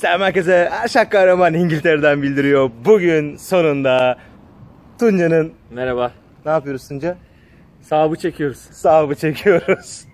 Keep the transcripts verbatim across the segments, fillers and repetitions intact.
Selam herkese. Aşağı Kahraman İngiltere'den bildiriyor. Bugün sonunda Tunca'nın... Merhaba. Ne yapıyoruz Tunca? Sahabı çekiyoruz. Sahabı çekiyoruz.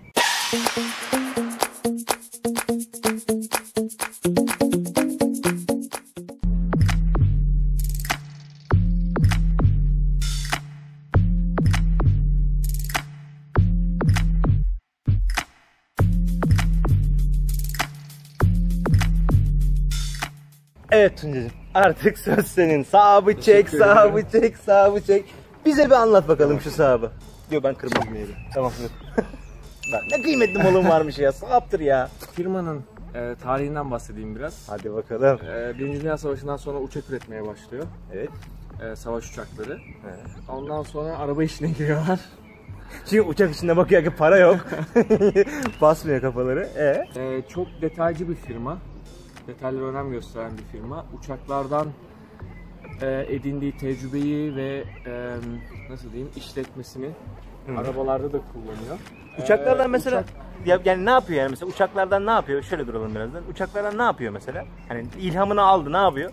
Evet Tuncacığım, artık söz senin. Sahabı çek, sahabı çek, sahabı çek. Bize bir anlat bakalım şu sahabı. Diyor ben kırmam yeri. Tamam. Bak ne kıymetli malım varmış ya. Sahaptır ya. Firmanın e, tarihinden bahsedeyim biraz. Hadi bakalım. E, Birinci Dünya Savaşı'ndan sonra uçak üretmeye başlıyor. Evet. E, savaş uçakları. Evet. Ondan sonra araba işine giriyorlar. Çünkü uçak içinde bakıyor ki para yok. Basmıyor kafaları. Ee? E, çok detaycı bir firma. Detaylara önem gösteren bir firma. Uçaklardan e, edindiği tecrübeyi ve e, nasıl diyeyim işletmesini Hı. arabalarda da kullanıyor. Uçaklardan ee, mesela uçak... ya, yani ne yapıyor yani mesela uçaklardan ne yapıyor? Şöyle duralım birazdan. Uçaklardan ne yapıyor mesela? Hani ilhamını aldı, ne yapıyor?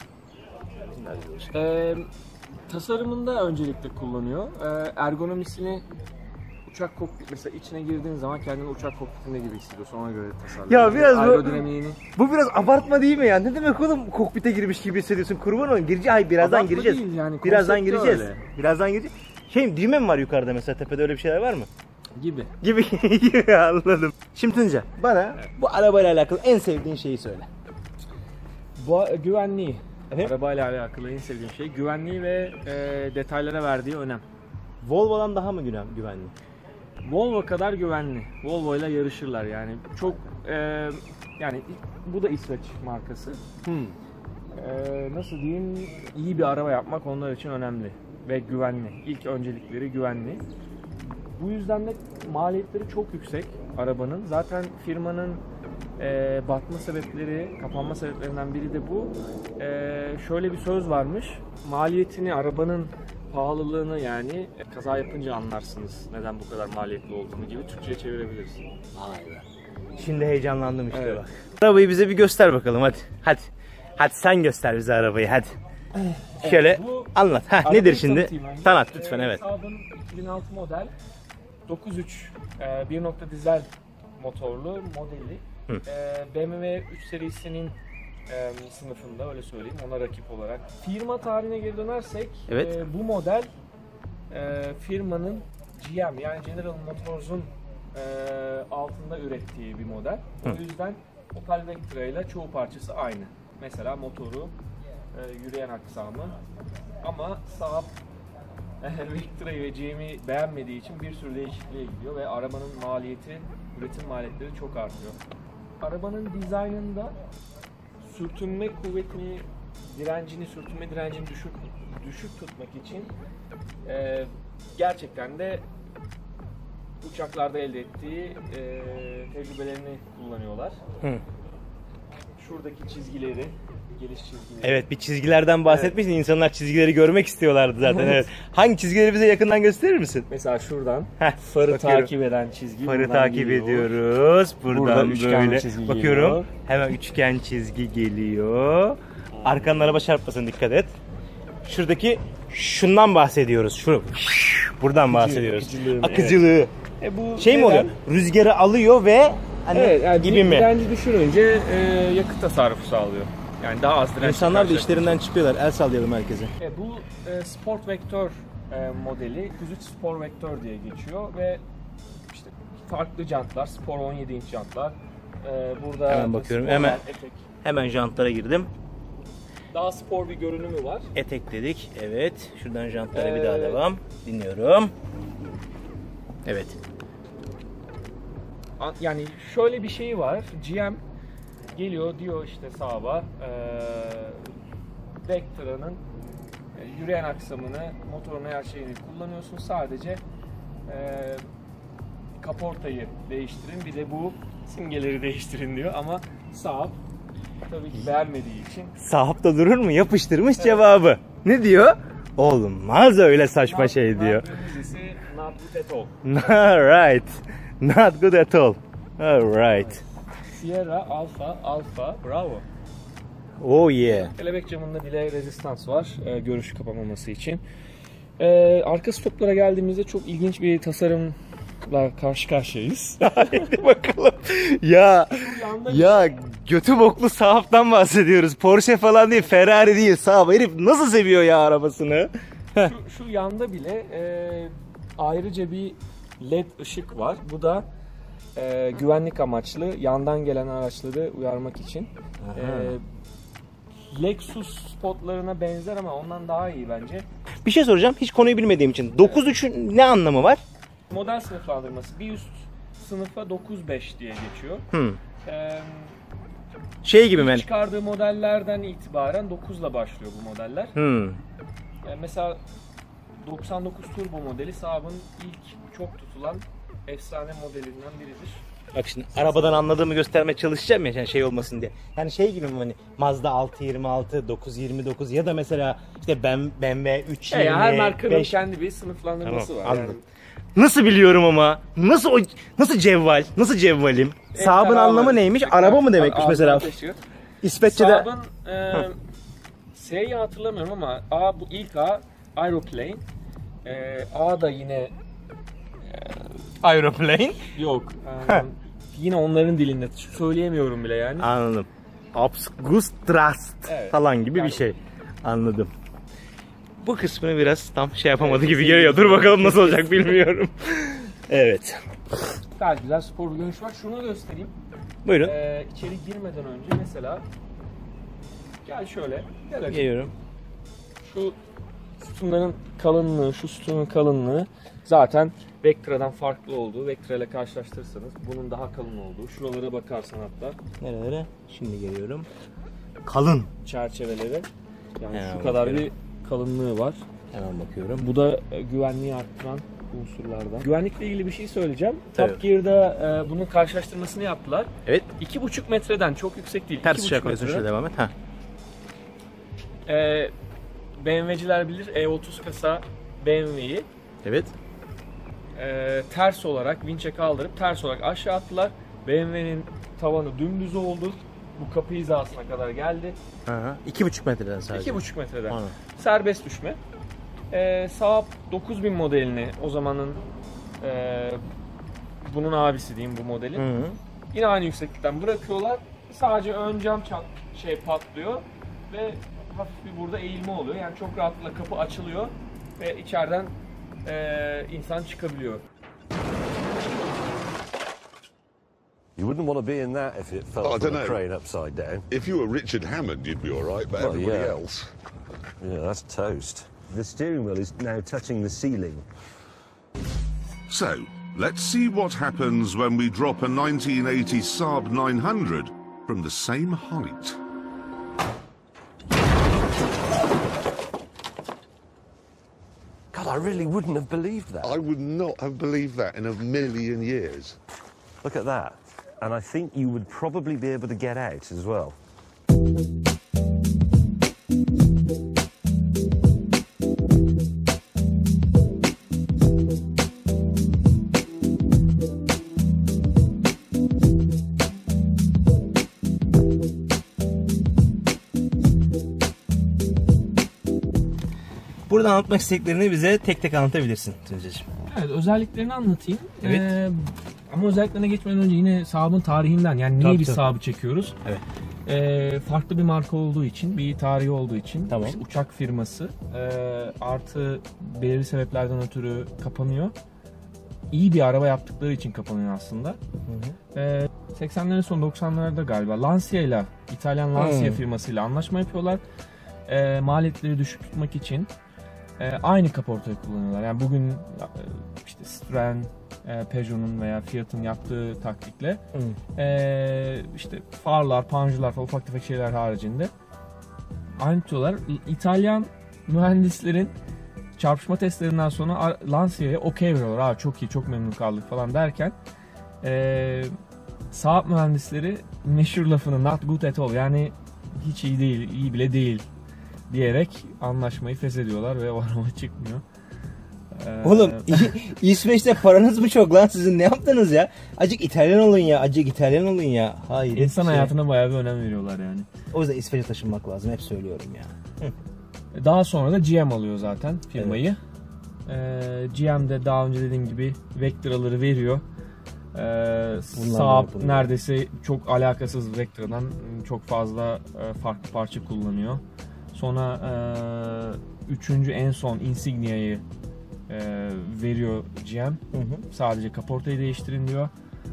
Ee, tasarımında öncelikle kullanıyor. Ee, ergonomisini uçak kokpit mesela içine girdiğin zaman kendini uçak kokpitinde gibi hissediyorsun, ona göre tasarlıyor. Ya biraz aerodinamiğini... bu, bu biraz abartma değil mi ya? Ne demek oğlum kokpite girmiş gibi hissediyorsun? Kurban olayım. Gireceğiz. Hayır birazdan abartma gireceğiz. Değil yani, birazdan gireceğiz. Öyle. Birazdan gireceğiz. Şey düğme mi var yukarıda mesela, tepede öyle bir şeyler var mı? Gibi. Gibi gibi anladım. Şimdi Tunca bana evet. bu arabayla alakalı en sevdiğin şeyi söyle. Bu güvenliği. Evet. Arabayla alakalı en sevdiğim şey güvenliği ve e, detaylara verdiği önem. Volvo'dan daha mı güvenli? Volvo kadar güvenli. Volvo ile yarışırlar yani. Çok e, yani bu da İsveç markası. Hmm. E, nasıl diyeyim? İyi bir araba yapmak onlar için önemli ve güvenli. İlk öncelikleri güvenli. Bu yüzden de maliyetleri çok yüksek arabanın. Zaten firmanın e, batma sebepleri, kapanma sebeplerinden biri de bu. E, şöyle bir söz varmış. Maliyetini, arabanın pahalılığını yani kaza yapınca anlarsınız neden bu kadar maliyetli olduğunu gibi Türkçe'ye çevirebiliriz. Vay be. Şimdi heyecanlandım işte evet. bak. Arabayı bize bir göster bakalım hadi. Hadi. Hadi sen göster bize arabayı hadi. Evet, şöyle anlat. Ha nedir şimdi? Tanıt lütfen. Ee, evet. Saab'ın iki bin altı model dokuz üç e, bir nokta dizel motorlu modeli. E, B M W üç serisinin e, sınıfında öyle söyleyeyim, ona rakip olarak. Firma tarihine geri dönersek evet. e, bu model e, firmanın G M yani General Motors'un e, altında ürettiği bir model. Hı. O yüzden Opel Vectra ile çoğu parçası aynı. Mesela motoru, e, yürüyen aksamı, ama Saab Vectra'yı ve G M'i beğenmediği için bir sürü değişikliğe gidiyor ve arabanın maliyeti, üretim maliyetleri çok artıyor. Arabanın dizaynında sürtünme kuvvetini, direncini, sürtünme direncini düşük düşük tutmak için e, gerçekten de uçaklarda elde ettiği e, tecrübelerini kullanıyorlar. Hı. Şuradaki çizgileri, geliş çizgileri. Evet, bir çizgilerden bahsetmiştin. Evet. İnsanlar çizgileri görmek istiyorlardı zaten. Evet. Hangi çizgileri bize yakından gösterir misin? Mesela şuradan Heh, farı bakıyorum. takip eden çizgi. Farı takip geliyor. ediyoruz. Buradan, Buradan böyle bakıyorum. Geliyor. Hemen üçgen çizgi geliyor. Arkanın araba çarpmasın, dikkat et. Şuradaki şundan bahsediyoruz. Şu. Buradan bahsediyoruz. Akıcılığı. Akıcılığı. Evet. E bu şey neden? Mi oluyor? Rüzgarı alıyor ve hani evet, yani gibi mi? Direnci düşürünce e, yakıt tasarrufu sağlıyor. Yani daha az direnç. İnsanlar da işlerinden çıkıyorlar. El sallayalım herkese. E, bu e, Sport Vector e, modeli dokuz üç Sport Vector diye geçiyor ve işte farklı jantlar, Sport on yedi inç jantlar. E, burada hemen bakıyorum. Hemen etek. Hemen jantlara girdim. Daha spor bir görünümü var. Etek dedik. Evet. Şuradan jantlara ee, bir daha devam. Dinliyorum. Evet. Yani şöyle bir şey var. G M geliyor diyor işte Saab'a e, Vectra'nın e, yürüyen aksamını, motorunu, her şeyini kullanıyorsun. Sadece e, kaportayı değiştirin. Bir de bu simgeleri değiştirin diyor. Ama Saab tabii ki beğenmediği için. Saab da durur mu? Yapıştırmış evet. Cevabı. Ne diyor? Olmaz öyle saçma not, şey diyor. Not good at all. Right. Not good at all. Alright. Sierra Alpha Alpha Bravo. Oh yeah. Kelebek camında delay rezistans var e, görüş kapamaması için. E, arka stoplara geldiğimizde çok ilginç bir tasarımla karşı karşıyayız. Hadi bakalım. Ya ya götü boklu Saab'dan bahsediyoruz. Porsche falan değil, Ferrari değil. Saab herif nasıl seviyor ya arabasını? şu, şu yanda bile e, ayrıca bir led ışık var. Bu da e, güvenlik amaçlı, yandan gelen araçları uyarmak için. E, Lexus spotlarına benzer ama ondan daha iyi bence. Bir şey soracağım, hiç konuyu bilmediğim için. dokuz üçün ne anlamı var? Model sınıflandırması. Bir üst sınıfa dokuz beş diye geçiyor. Hmm. E, Şey gibi mi? Çıkardığı modellerden itibaren dokuzla başlıyor bu modeller. Hmm. Yani mesela doksan dokuz Turbo modeli Saab'ın ilk çok tutulan efsane modelinden biridir. Bak şimdi arabadan anladığımı göstermeye çalışacağım ya, yani şey olmasın diye. Yani şey gibi mi hani Mazda altı yirmi altı, dokuz yirmi dokuz ya da mesela işte B M W üç yirmi, E ya, her markanın beş... kendi bir sınıflandırması Tamam, var. anladım. Yani. Nasıl biliyorum ama? Nasıl o nasıl cevval? Nasıl cevvalim? E, Saab'ın anlamı neymiş? Araba mı demekmiş a, mesela? İsveççe'de Saab'ın e, S'yi hatırlamıyorum ama A, bu ilk A Aeroplane. E, A da yine e, Aeroplane. Yok. E, yine onların dilinde söyleyemiyorum bile yani. Anladım. Absgustrast evet. Falan gibi yani bir şey. Anladım. Bu kısmını biraz tam şey yapamadı evet, gibi geliyor. Dur bakalım nasıl olacak bilmiyorum. Evet. Gayet güzel spor bir görüş var. Şunu göstereyim. Buyurun. Ee, içeri girmeden önce mesela gel şöyle. Gel Geliyorum. Şu sütunların kalınlığı, şu sütunun kalınlığı zaten Vectra'dan farklı olduğu. Vectra ile karşılaştırırsanız bunun daha kalın olduğu. Şuralara bakarsan hatta. Nerelere? Şimdi geliyorum. Kalın. Çerçeveleri. Yani Hemen şu kadar bakıyorum. bir kalınlığı var. Hemen bakıyorum. Bu da güvenliği arttıran unsurlardan. Güvenlikle ilgili bir şey söyleyeceğim. Evet. Top Gear'da e, bunun karşılaştırmasını yaptılar. Evet. iki buçuk metreden çok yüksek değil. Ters şey yapıyorsun, şöyle devam et. Ha. E, B M W'ciler bilir E otuz kasa B M W'yi. Evet. E, ters olarak vinçe kaldırıp ters olarak aşağı attılar. B M W'nin tavanı dümdüz oldu. Bu kapı hizasına kadar geldi. Aha. iki buçuk metreden sadece. iki buçuk metreden. Aha. Serbest düşme. Ee, Saab dokuz bin modelini o zamanın e, bunun abisi diyeyim bu modelin. Hı hı. Yine aynı yükseklikten bırakıyorlar. Sadece ön cam çat, şey patlıyor ve hafif bir burada eğilme oluyor. Yani çok rahatlıkla kapı açılıyor ve içeriden e, insan çıkabiliyor. You wouldn't want to be in that if it fell oh, from a crane upside down. If you were Richard Hammond, you'd be all right, but well, everybody yeah. else... Yeah, that's toast. The steering wheel is now touching the ceiling. So, let's see what happens when we drop a nineteen eighty Saab nine hundred from the same height. God, I really wouldn't have believed that. I would not have believed that in a million years. Look at that. And I think you would probably be able to get out as well. Burada anlatmak istediklerini bize tek tek anlatabilirsin Tuncay'cığım. Evet, özelliklerini anlatayım. Evet. Ee, ama özelliklerine geçmeden önce yine Saab'ın tarihinden, yani niye Tabii, biz tabii. Saab'ı çekiyoruz? Evet. Ee, farklı bir marka olduğu için, bir tarihi olduğu için, Tamam. işte uçak firması, e, artı belirli sebeplerden ötürü kapanıyor. İyi bir araba yaptıkları için kapanıyor aslında. Hı hı. Ee, seksenlerin sonu doksanlarda galiba Lancia ile, İtalyan Lancia hmm. firmasıyla anlaşma yapıyorlar. Ee, maliyetleri düşük tutmak için e, aynı kaportayı kullanıyorlar. Yani bugün e, işte Citroen, e, Peugeot'un veya Fiat'ın yaptığı taktikle hmm. e, işte farlar, panjurlar falan ufak tefek şeyler haricinde aynı tutuyorlar. İtalyan mühendislerin çarpışma testlerinden sonra Lancia'ya okey veriyorlar. Aa, çok iyi, çok memnun kaldık falan derken e, Saab mühendisleri meşhur lafını not good at all, yani hiç iyi değil, iyi bile değil diyerek anlaşmayı feshediyorlar ve o araba çıkmıyor. Ee, Oğlum İ- İsveç'te paranız mı çok lan sizin, ne yaptınız ya? Acık İtalyan olun ya, acık İtalyan olun ya. Hayır. İnsan şey. hayatına bayağı bir önem veriyorlar yani. O yüzden İsveç'e taşınmak lazım, hep söylüyorum ya. Hı. Daha sonra da G M alıyor zaten firmayı. Ee, G M de daha önce dediğim gibi Vectra'ları veriyor. Ee, Saab neredeyse çok alakasız Vectra'dan çok fazla e, farklı parça kullanıyor. Sonra e, üçüncü en son Insignia'yı e, veriyor G M. Hı hı. Sadece kaportayı değiştirin diyor.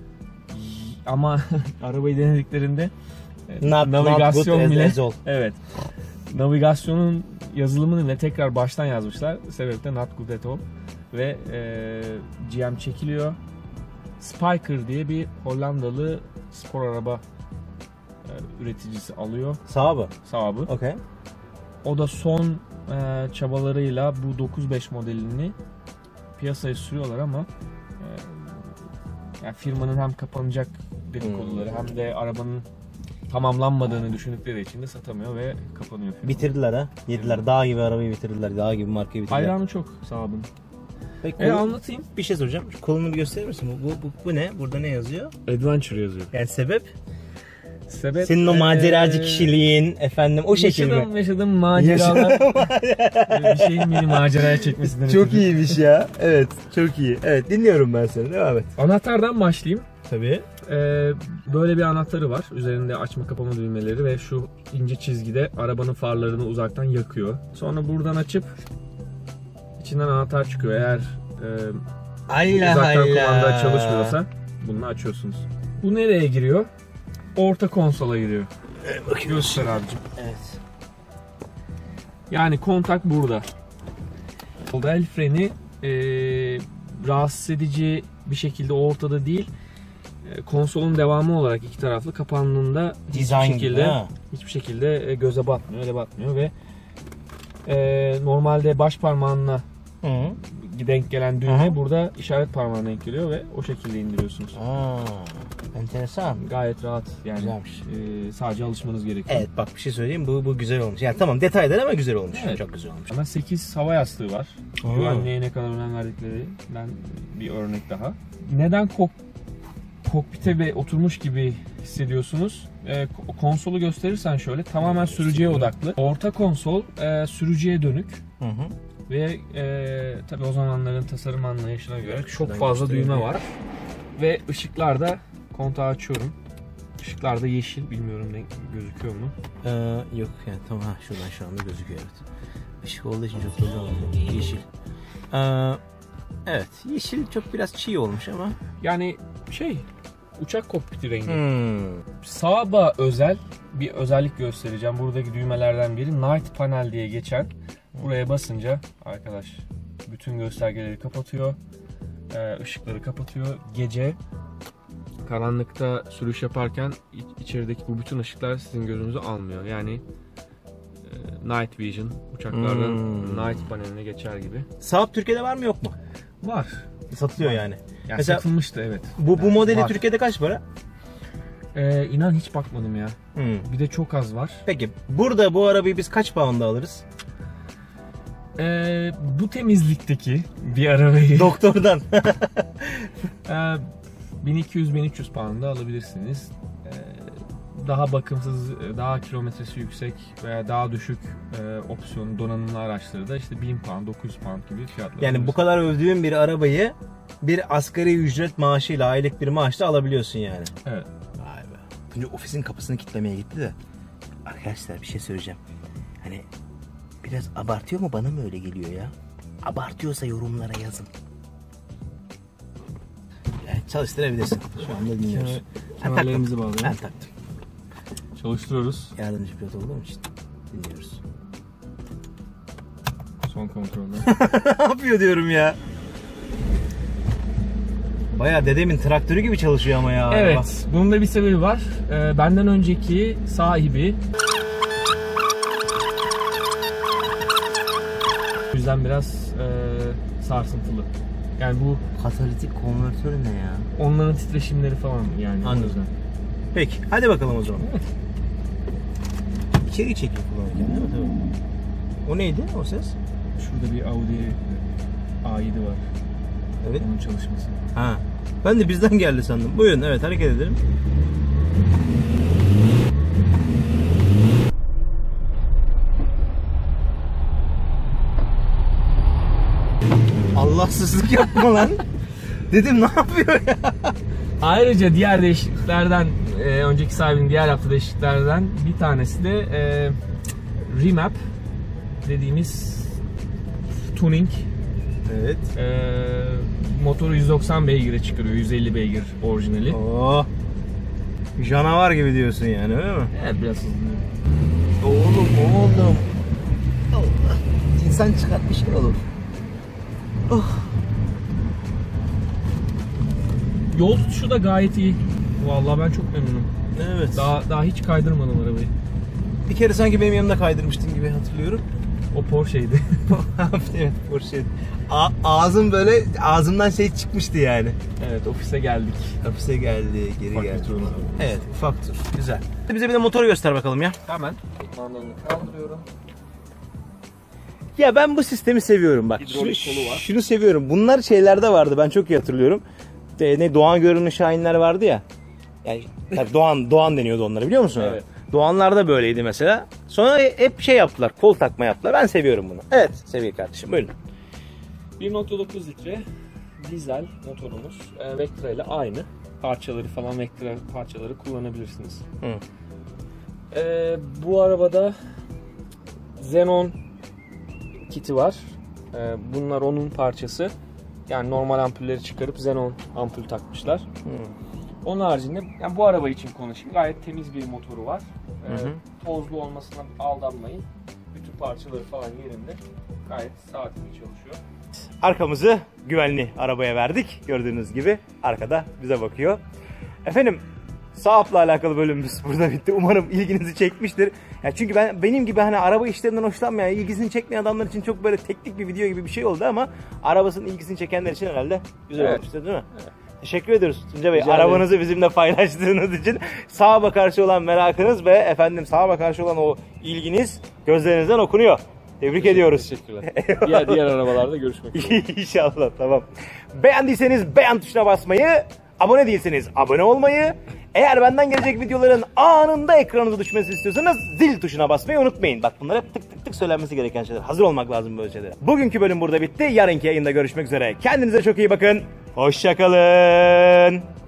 Ama arabayı denediklerinde e, Not, navigasyon not bile as, as evet. Navigasyonun yazılımını bile tekrar baştan yazmışlar. Sebep de not good at all. Ve e, G M çekiliyor. Spyker diye bir Hollandalı spor araba e, üreticisi alıyor Saab'ı. Saab'ı. Okay. O da son e, çabalarıyla bu dokuz beş modelini piyasaya sürüyorlar ama e, yani firmanın hem kapanacak dedikoduları hmm. hem de arabanın tamamlanmadığını düşündükleri için de satamıyor ve kapanıyor firma. Bitirdiler ha. Yediler. Dağ gibi arabayı bitirdiler. Dağ gibi markayı bitirdiler. Hayranı çok Saab'ın. Peki, E anlatayım. Bir şey soracağım. Şu kolunu bir gösterir misin? Bu, bu, bu, bu ne? Burada ne yazıyor? Adventure yazıyor. Yani sebep? Sebep senin o maceracı ee, kişiliğin efendim o şekil mi? Yaşadığım yaşadığım maceralar bir şeyin beni maceraya çekmesinden çok ötürü. iyiymiş ya. Evet, çok iyi. Evet, dinliyorum ben seni. Devam et. Anahtardan başlayayım. Tabii. Ee, böyle bir anahtarı var. Üzerinde açma kapama düğmeleri ve şu ince çizgide arabanın farlarını uzaktan yakıyor. Sonra buradan açıp içinden anahtar çıkıyor. Eğer e, Allah uzaktan Allah. kumanda çalışmıyorsa bunu açıyorsunuz. Bu nereye giriyor? Orta konsola giriyor. Bakayım. Göster abicim. Evet. Yani kontak burada. El freni e, rahatsız edici bir şekilde ortada değil. E, konsolun devamı olarak iki taraflı kapandığında Design hiçbir şekilde gibi, hiçbir şekilde göze batmıyor, öyle batmıyor ve e, normalde baş parmağınla Hı -hı. denk gelen düğme Hı. burada işaret parmağına denk geliyor ve o şekilde indiriyorsunuz. Aa, enteresan. Gayet rahat yani. Güzelmiş. E, sadece alışmanız gerekiyor. Evet, bak bir şey söyleyeyim, bu bu güzel olmuş. Yani tamam detaylar ama güzel olmuş. Evet. Çok güzel olmuş. Ama sekiz hava yastığı var. Aa. Güvenliğe ne kadar önem verdiklerinden bir örnek daha. Neden kok kokpite ve oturmuş gibi hissediyorsunuz? E, konsolu gösterirsen şöyle tamamen sürücüye odaklı. Orta konsol e, sürücüye dönük. Hı hı. Ve e, tabii o zamanların tasarım anlayışına göre çok Şuradan fazla düğme göstereyim. var. Ve ışıklarda kontağı açıyorum. Işıklarda yeşil, bilmiyorum ne gözüküyor mu? Ee, yok yani tamam, ha şuradan şu anda gözüküyor, evet. Işık olduğu için çok güzel oldu. Yeşil. Ee, evet, yeşil çok biraz çiğ olmuş ama. Yani şey, uçak kokpiti rengi. Hmm. Saab'a özel bir özellik göstereceğim. Buradaki düğmelerden biri Night Panel diye geçen. Buraya basınca arkadaş bütün göstergeleri kapatıyor. Ee, ışıkları kapatıyor. Gece karanlıkta sürüş yaparken içerideki bu bütün ışıklar sizin gözünüzü almıyor. Yani e, Night Vision uçaklardan Hmm. Night paneline geçer gibi. Saab Türkiye'de var mı yok mu? Var. Satılıyor yani. Yani Mesela satılmıştı, evet. Bu bu modeli Var. Türkiye'de kaç para? Ee, inan hiç bakmadım ya. Hmm. Bir de çok az var. Peki burada bu arabayı biz kaç pound'a alırız? Ee, bu temizlikteki bir arabayı Doktordan. ee, bin iki yüz bin üç yüz pound'a alabilirsiniz. Ee, daha bakımsız, daha kilometresi yüksek veya daha düşük e, opsiyon donanımlı araçları da işte bin pound, dokuz yüz pound gibi fiyatlar. Yani bu kadar övdüğün bir arabayı bir asgari ücret maaşıyla, aylık bir maaşla alabiliyorsun yani. Evet. Vay be. Şimdi ofisin kapısını kilitlemeye gitti de. Arkadaşlar bir şey söyleyeceğim. Hani biraz abartıyor mu, bana mı öyle geliyor ya? Abartıyorsa yorumlara yazın. Yani çalıştırabilirsin. Şu anda dinliyoruz. Kemerlerimizi bağlayalım. Ben taktım. Çalıştırıyoruz. Yardımcı pilot olduğum için dinliyoruz. Son kontrolde. Ne yapıyor diyorum ya? Bayağı dedemin traktörü gibi çalışıyor ama ya. Evet. Araba. Bunun da bir sebebi var. Ee, benden önceki sahibi o yüzden biraz e, sarsıntılı. Yani bu Katalitik konvertör ne ya? onların titreşimleri falan yani. Anladım. O yüzden. Peki hadi bakalım o zaman. İçeri çekiyor kullanırken değil mi? Tabii. O neydi o ses? Şurada bir Audi A yedi var. Evet. Onun çalışması. Ha. Ben de bizden geldi sandım. Buyurun, evet, hareket edelim. Allahsızlık yapma lan. Dedim ne yapıyor ya? Ayrıca diğer değişikliklerden, e, önceki sahibinin diğer yaptığı değişikliklerden bir tanesi de e, remap dediğimiz tuning. Evet. E, motoru yüz doksan beygire çıkarıyor, yüz elli beygir orijinali. Oh. Canavar gibi diyorsun yani, öyle mi? Evet, biraz hızlı. Oğlum, oğlum. Allah. İnsan çıkartmış oğlum. Oh. Yol tutuşu da gayet iyi. Vallahi ben çok memnunum. Evet. Daha daha hiç kaydırmadım arabayı. Bir kere sanki benim yanımda kaydırmıştın gibi hatırlıyorum. O Porsche'ydi. Evet, Porsche. A- ağzım böyle, ağzımdan şey çıkmıştı yani. Evet, ofise geldik. Ofise geldi, geri Ufak geldi. bir turumuz var. Evet, ufak tur. Güzel. Bize bir de motoru göster bakalım ya. Hemen mandalını kaldırıyorum. Ya ben bu sistemi seviyorum bak. Hidrolik Şunu, kolu var. şunu seviyorum. Bunlar şeylerde vardı, ben çok iyi hatırlıyorum. De, ne Doğan görünümlü Şahinler vardı ya. Yani tabii Doğan Doğan deniyordu onlara, biliyor musun? Evet. Doğanlar da böyleydi mesela. Sonra hep şey yaptılar, kol takma yaptılar. Ben seviyorum bunu. Evet, sevgili kardeşim, buyurun. bir nokta dokuz litre dizel motorumuz. E, Vectra ile aynı. Parçaları falan Vectra parçaları kullanabilirsiniz. Hı. E, bu arabada Xenon kiti var. E, bunlar onun parçası. Yani normal ampulleri çıkarıp Xenon ampul takmışlar. Hı. Onun haricinde, yani bu araba için konuşayım, gayet temiz bir motoru var. E, Hı hı. tozlu olmasına aldanmayın. Bütün parçaları falan yerinde. Gayet saatli çalışıyor. Arkamızı güvenli arabaya verdik. Gördüğünüz gibi arkada bize bakıyor. Efendim, Saab'la alakalı bölümümüz burada bitti. Umarım ilginizi çekmiştir. Ya çünkü ben benim gibi hani araba işlerinden hoşlanmayan, ilgisini çekmeyen adamlar için çok böyle teknik bir video gibi bir şey oldu ama arabasının ilgisini çekenler için herhalde güzel Evet. olmuştu, değil mi? Evet. Teşekkür ediyoruz Tuncay Bey. Rica Arabanızı bizimle paylaştığınız için, Saab'a karşı olan merakınız ve efendim Saab'a karşı olan o ilginiz gözlerinizden okunuyor. Tebrik ediyoruz. Teşekkürler. diğer diğer arabalarda görüşmek üzere. İnşallah, tamam. Beğendiyseniz beğen tuşuna basmayı, abone değilseniz abone olmayı, eğer benden gelecek videoların anında ekranınıza düşmesini istiyorsanız zil tuşuna basmayı unutmayın. Bak, bunlar hep tık tık tık söylenmesi gereken şeyler. Hazır olmak lazım böyle şeylere. Bugünkü bölüm burada bitti. Yarınki yayında görüşmek üzere. Kendinize çok iyi bakın. Hoşça kalın.